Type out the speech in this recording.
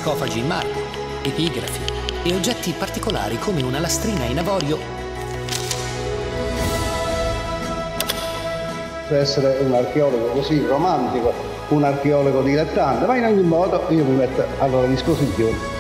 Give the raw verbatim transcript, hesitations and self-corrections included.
sarcofagi in marmo, epigrafi e oggetti particolari come una lastrina in avorio. Per essere un archeologo così romantico, un archeologo dilettante, ma in ogni modo io mi metto a loro disposizione